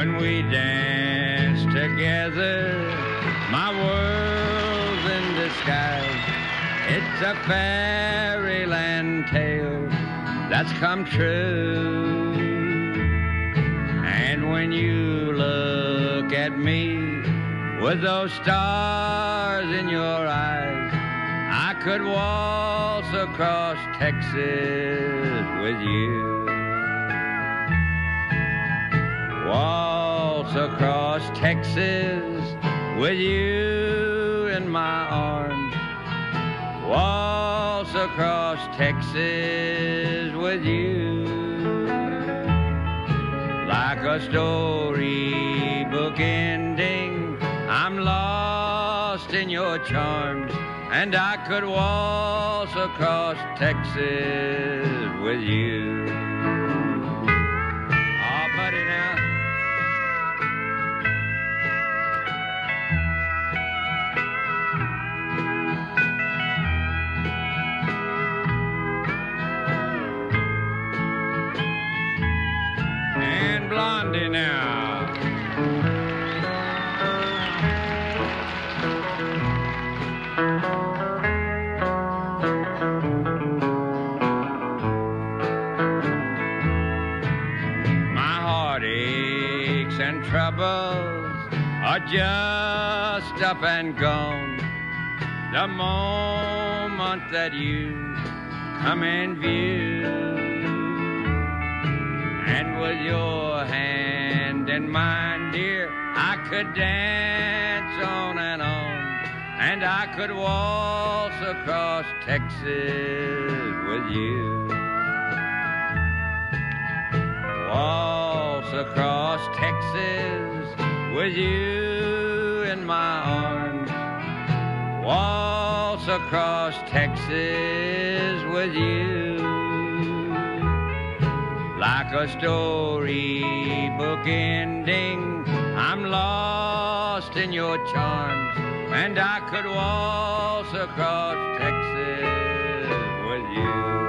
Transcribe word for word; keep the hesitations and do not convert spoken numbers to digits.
when we dance together, my world's in disguise. It's a fairyland tale that's come true. And when you look at me with those stars in your eyes, I could waltz across Texas with you. Waltz across Texas with you in my arms. Waltz across Texas with you. Like a storybook ending, I'm lost in your charms, and I could waltz across Texas with you. Oh, buddy, now. And Blondie now. Heartaches and troubles are just up and gone the moment that you come in view. And with your hand in mine, dear, I could dance on and on, and I could waltz across Texas with you. Waltz across Texas with you in my arms. Waltz across Texas with you. Like a storybook ending, I'm lost in your charms, and I could waltz across Texas with you.